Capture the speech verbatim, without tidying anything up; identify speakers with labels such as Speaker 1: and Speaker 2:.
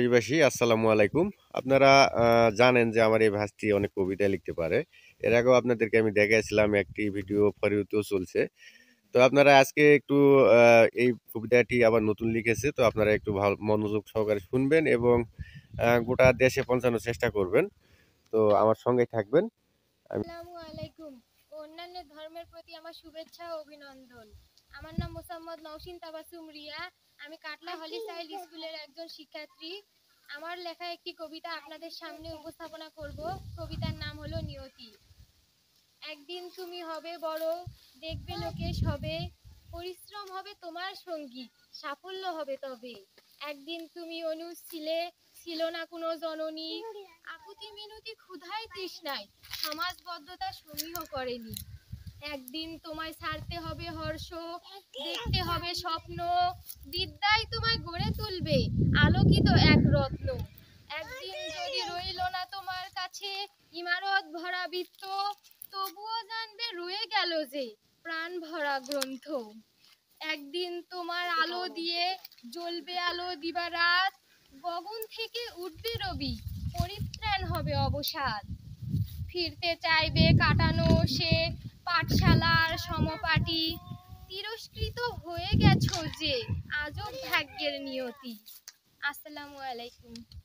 Speaker 1: রাজশাহীবাসী, আসসালামু আলাইকুম। আপনারা আহ, জানেন যে আমার এই ভাস্তি অনেক কবিতা লিখতে পারে। এর আগেও আপনাদেরকে আমি দেখাইছিলাম, একটি ভিডিও ফরিউতেও চলছে। তো আপনারা আজকে একটু আহ, এই কবিতাটি আবার নতুন লিখেছে, তো আপনারা একটু ভালো মনোযোগ সহকারে শুনবেন এবং আহ, গোটা দেশে পৌঁছানোর চেষ্টা করবেন। তো আমার সঙ্গে থাকবেন। আমি
Speaker 2: আসসালামু আলাইকুম। অন্যান্য ধর্মের প্রতি আমার শুভেচ্ছা ও অভিনন্দন। আমার নাম মোসাম্মদ নওশিন তাবাসসুম রিয়া। আমি কাটলা হলিসাইল স্কুলের একজন শিক্ষার্থী। আমার লেখা একটি কবিতা আপনাদের সামনে উপস্থাপনা করব। কবিতার নাম হলো নিয়তি। একদিন তুমি হবে বড়, দেখবে লোকে সবে, পরিশ্রম হবে তোমার সঙ্গী, সাফল্য হবে তবে। একদিন তুমি অনুজ ছিলে, ছিল না কোনো জননী, আকুতি মিনতি ক্ষুধায় তৃষ্ণায় সমাজবদ্ধতা সমীহ করেনি। একদিন তোমায় ছাড়তে হবে হর্ষ, দেখতে হবে স্বপ্ন, বিদ্যায় তোমায় গড়ে তুলবে আলোকিত এক রত্ন। একদিন যদি রইল না তোমার কাছে ইমারত ভরা বৃত্ত, তবুও জানবে রয়ে গেল যে প্রাণ ভরা গ্রন্থ। একদিন তোমার আলো দিয়ে জ্বলবে আলো দিবারাত, গগন থেকে উঠবে রবি, পরিত্রাণ হবে অবসাদ। ফিরতে চাইবে কাটানো সে পাঠশালার সমপাটি, তিরস্কৃত হয়ে গেছো যে আজব ভাগ্যের নিয়তি। আসসালামু আলাইকুম।